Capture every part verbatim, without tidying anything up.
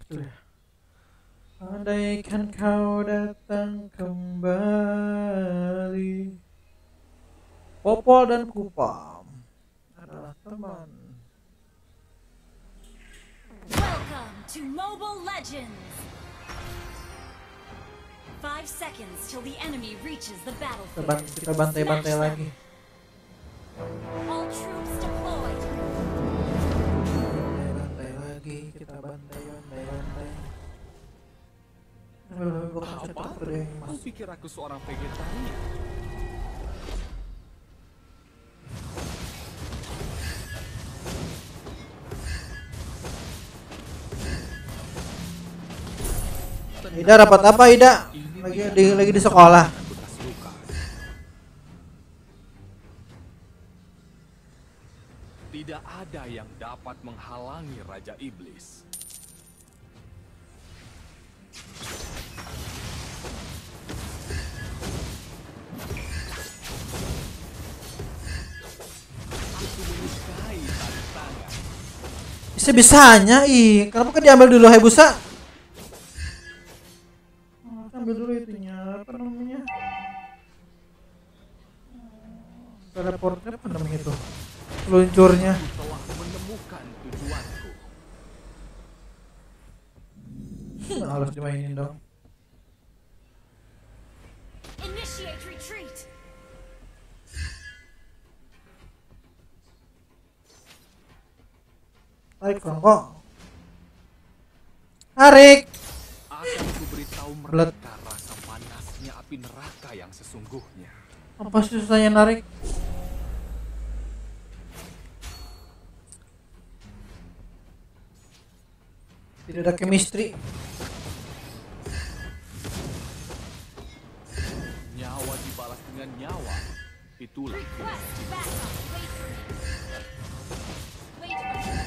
Andaikan kau datang kembali. Popol dan Kupam adalah teman. Welcome to Mobile Legends. Five seconds till the enemy reaches the battlefield. Kita bantai-bantai lagi. All troops deployed. Bantai lagi, kita bantai, bantai, bantai. Apa? Kau pikir aku seorang vegetarian? Ida dapat apa Ida? Lagi di lagi di sekolah. Tidak ada yang dapat menghalangi Raja Iblis. Aku menyukai tarik tangan. Bisa-bisanya ih, kenapa kan diambil dulu Hayabusa? Ambil dulu itunya, apa namanya? Teleportnya apa namanya itu? Luncurnya. Aku telah menemukan tujuanku. Hmm, harus dimainin dong. Initiate retreat. Tarik Franco. Tarik. Akan kuberitahu Belet. mereka rasa panasnya api neraka yang sesungguhnya. Apa sih susahnya narik? Tidak ada chemistry. Nyawa dibalas dengan nyawa. Itulah Request backup. Wait for me. Wait for me.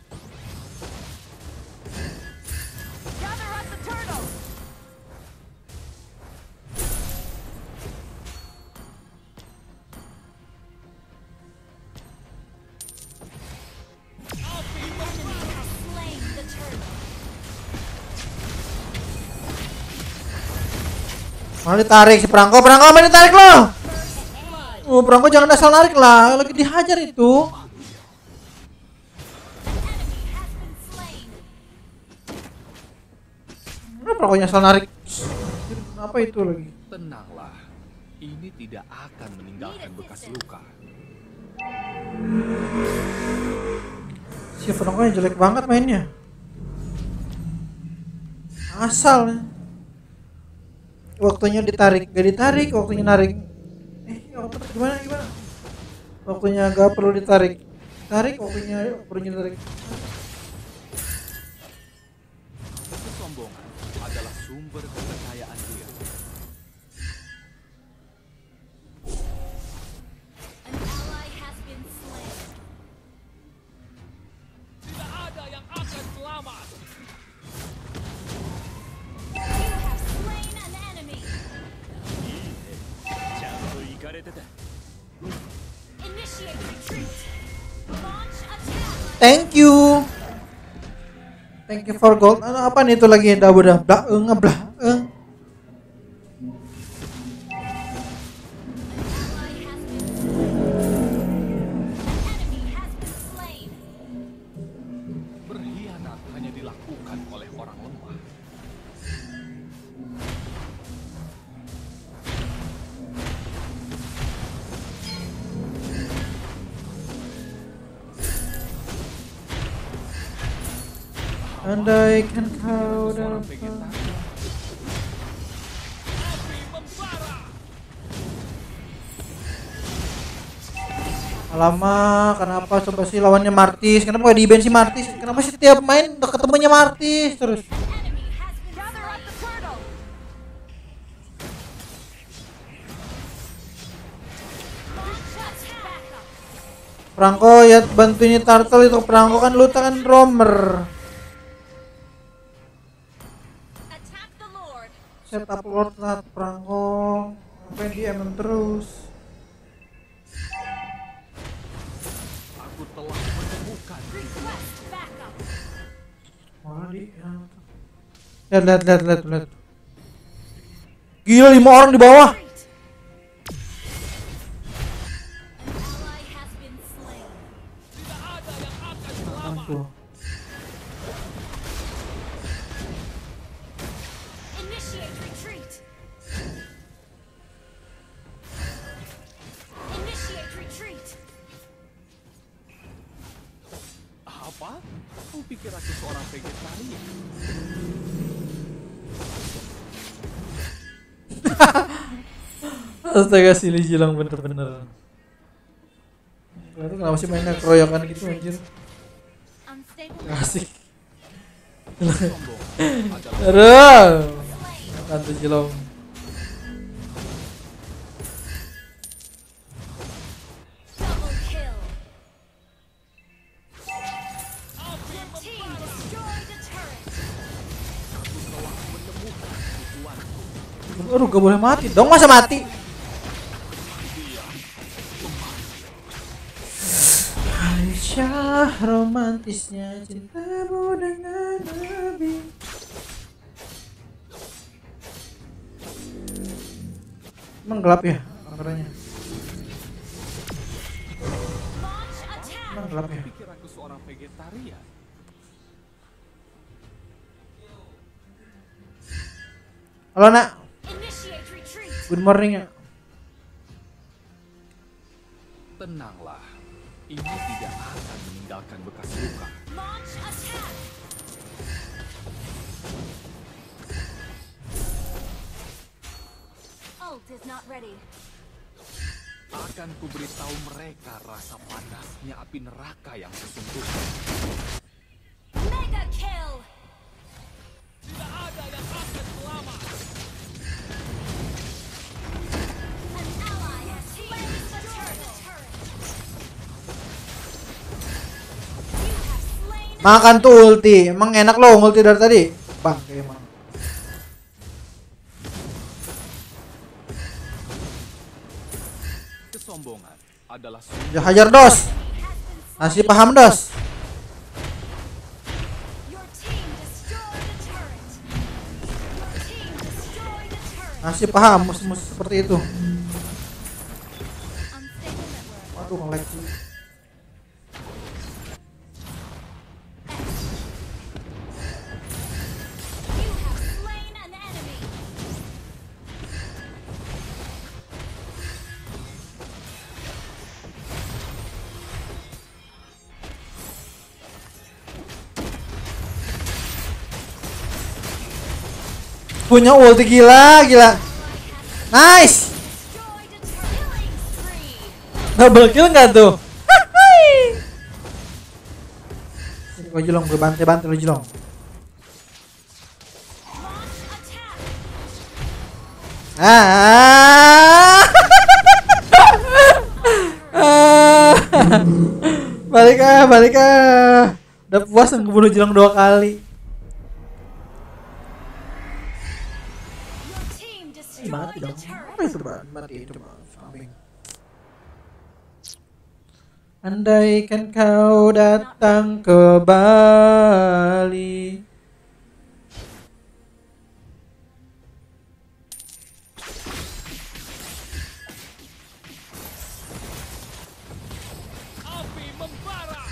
Gather up the turtle. Enemy has slain the turtle. Malah ditarik si Prangko, Prangko main ditarik lo. Oh, Prangko jangan asal narik lah, lagi dihajar itu. Enemy has been slain. Kenapa Prangkonya asal narik? Apa itu lagi? tenanglah. Ini tidak akan meninggalkan bekas luka. Si Prangkonya jelek banget mainnya. Asal. Waktunya ditarik, gak ditarik, waktunya narik. Eh, waktu gimana gimana? Waktunya gak perlu ditarik. Tarik, waktunya perlu ditarik. Kesombongan adalah sumber kepercayaan diri. An ally has been slain. Tidak ada yang akan selamat. You have slain an enemy. Initiate retreat. Launch attack. Thank you. Thank you for gold. Ano apa nih itu lagi? Dah udah blah, eh, ngeblah. Eh. Ally has been slain. An enemy has been slain. Berkhianat hanya dilakukan oleh orang lemah. Andaikan kau Seorang dapat. vegetarian. Api membara. Alamak, kenapa coba sih lawannya Martis? Kenapa gak di-ban si Martis? Kenapa sih tiap main udah ketemunya Martis terus? Enemy has been gather up the turtle. Launch attack. Prangko ya bantuin Turtle itu. Prangko kan lu kan roamer. Attack the Lord. Setup Lord lah Prangko. Ngapain di M M terus? Aku telah menemukan Request backup. Malah di ya. Lihat, lihat, lihat, lihat, lihat. Gila, lima orang di bawah. Retreat. An ally has been slain. Aduh. Initiate retreat. Initiate retreat. Apa? Kau pikir aku seorang vegetarian? Astaga, si Lee Jilang bener-bener. Itu kenapa sih mainnya keroyokan gitu anjir? Unstable. Asik. Sombong adalah Aduh. Slain. Tante Jilong. Double kill. Your team destroyed a turret. Aduh, gak boleh mati dong, masa mati? Aisyah, romantisnya cintamu dengan Nabi. Emang gelap ya kameranya? Launch attack. Emang gelap ya? pikir aku seorang vegetarian? Halo nak, Initiate retreat. good morning ya. Tenanglah, ini tidak akan meninggalkan bekas luka. Launch attack. Ult is not ready. Akan kuberitahu mereka rasa panasnya api neraka yang sesungguhnya. Mega kill. Tidak ada yang akan selamat. An ally has slain the turret. You have slain. Makan tuh ulti, emang enak loh ulti dari tadi. Bang, kayak emang. Kesombongan adalah Ya hajar dos, Has been masih paham dos. Your team destroyed a turret. Your team destroyed a turret. Masih paham musuh-musuh seperti itu. Unstable network. Waduh, nge-lag sih. You have slain an enemy. Punya ulti gila, gila. Nice. Destroyed a turret. Killing spree. Double kill nggak tuh? Sini gua Jilong, gue bantai-bantai lu Jilong. Launch attack. Ah. Ah. Balik ah, balik ah. Udah puas ngebunuh Jilong dua kali. Your team Mati destroyed a dong. turret. Apa itu Bang? Mati itu Bang. Kambing. Andaikan kau datang ke Bali. api membara.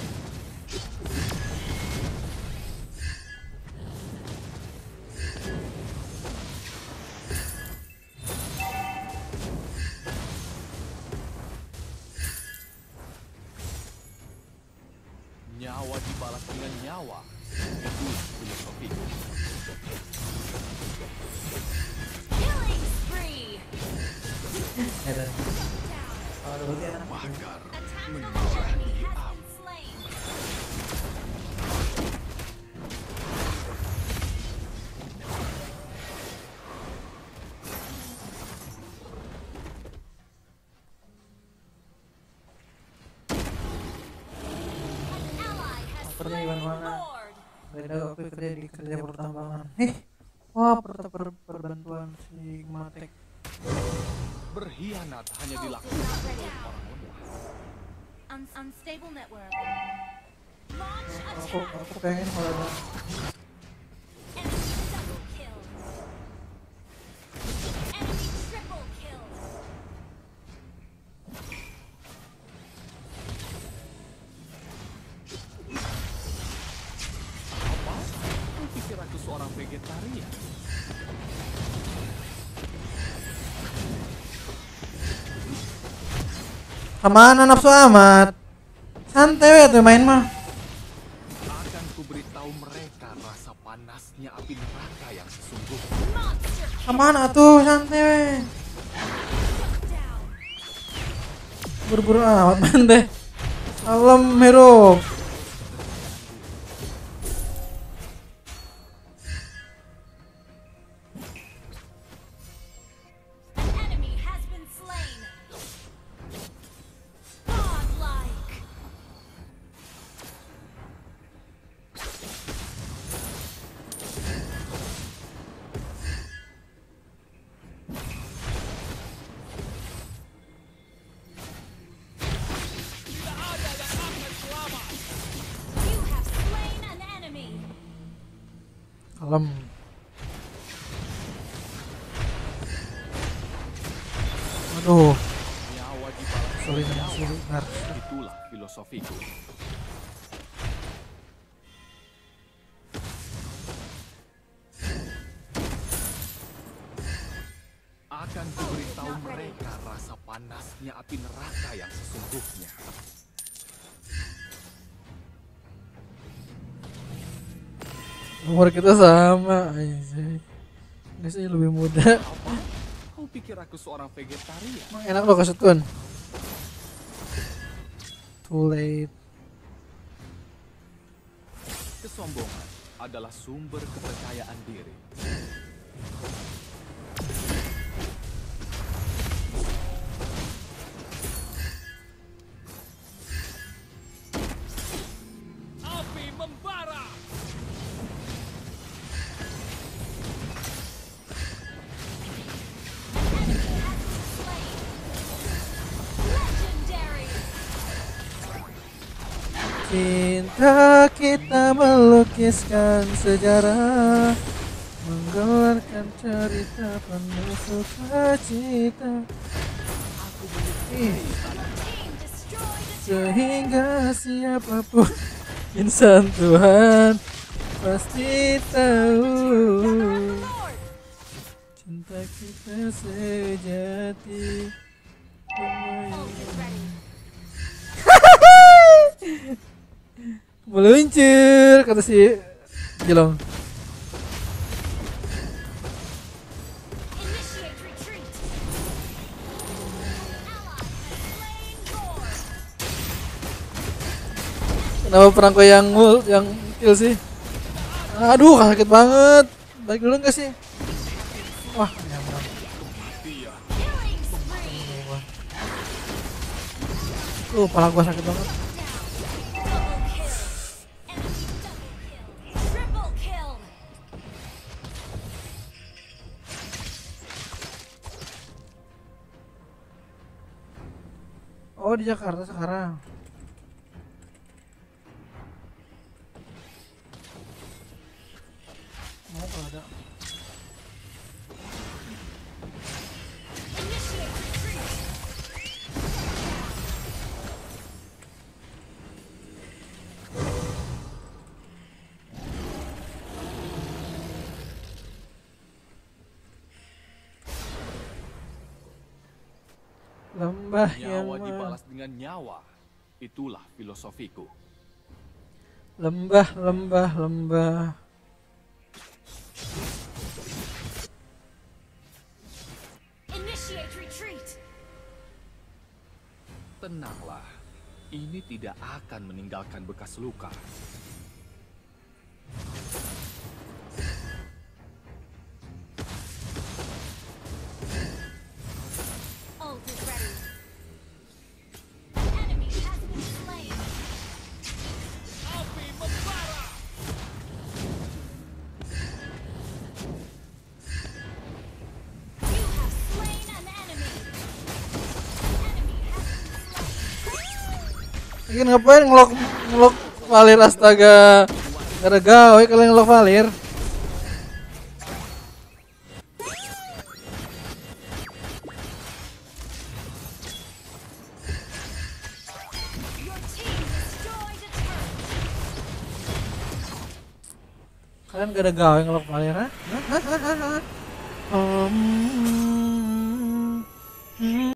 Nyawa dibalas dengan nyawa. Itu filosofiku. Killing spree. Ya dan. Oh, ada ulti anak. Bakar. Attack of the enemy has been slain. An ally has Pernya slain Iwan the mana? Lord. Beda aku kerja di kerja pertambangan. Eh, wah per, per, perbantuan si Matek. Berkhianat hanya Ult is dilakukan not oleh ready. orang lemah. Un- unstable network. Launch Aku attack. aku pengen kalau ada Enemy seorang vegetarian? Kemana nafsu amat? Santai we tuh main mah. Akan kuberitahu mereka rasa panasnya api neraka yang sesungguhnya. Monster Kemana tuh santai we? down. Buru-buru amat main deh. Alam hero. An enemy has been slain. Godlike. You have slain an enemy. Kalem. Aduh, Nyawa dibalas sulit dengan nyawa. sulit benar. Itulah filosofiku. Akan kuberitahu mereka rasa panasnya api neraka yang sesungguhnya. Umur kita sama, anjay. Ini sih lebih muda. Apa? Kau pikir aku seorang vegetarian? Emang enak lo kesetun. Too late. Kesombongan adalah sumber kepercayaan diri. Api membara. Legendary. Cinta kita melukiskan sejarah, menggelarkan cerita penuh sukacita. Ih, Team destroyed a sehingga siapapun insan Tuhan pasti tahu Lord. cinta kita sejati. Ult is ready. Meluncur kata si Jelong. Initiate retreat. Ally has slain Thor. Kenapa perangko yang ngul yang kill sih? Aduh sakit banget. Baik dulu nggak sih? Wah, nyamuk. Killing spree. Tuh, pala gua sakit banget. Double kill. Enemy double kill. Triple kill. Oh, di Jakarta sekarang. Mau kalau ada. Initiate retreat. Lembah yang Nyawa ma- dibalas dengan nyawa. Itulah filosofiku. lembah lembah lembah. Initiate retreat. Tenanglah. Ini tidak akan meninggalkan bekas luka. Ult is ready. An enemy has been slain. Api membara. You have slain an enemy. Enemy has been slain. Ini ngapain ngelok ngelok Valir astaga. Gara gawe kalian ngelok Valir. Your team destroyed a turret. Kalian gak ada gawe ngelok kalian, ha? Hah? Hah? Hah? Hah? Um,